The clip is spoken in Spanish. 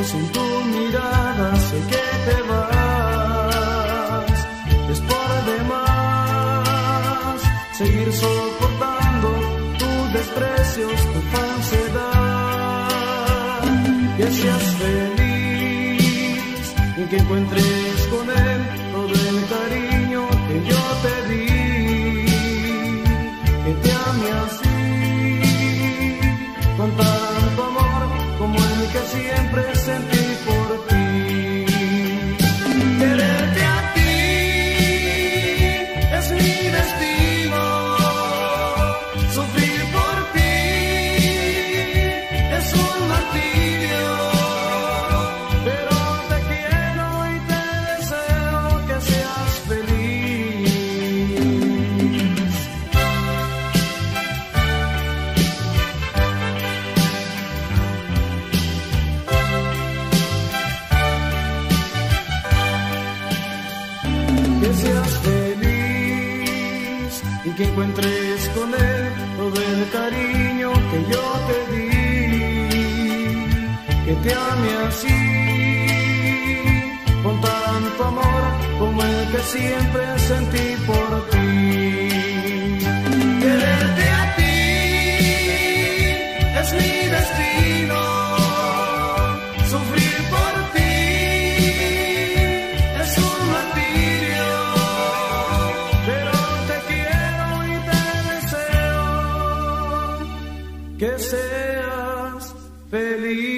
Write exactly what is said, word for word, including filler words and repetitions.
sin tu mirada sé que te vas. Es por demás seguir soportando tus desprecios, tu falsedad. Que seas feliz y que encuentres con él todo el cariño que yo te di, que te ame así, con tanto amor como el que siempre sentí por ti. Quererte a ti es mi destino, sufrir por ti es un martirio, pero te quiero y te deseo que seas feliz. Que seas feliz y que encuentres con él todo el cariño que yo te di, que te ame así, con tanto amor como el que siempre sentí por ti. Quererte a ti es mi destino, sufrir por ti es un martirio, pero te quiero y te deseo que seas feliz.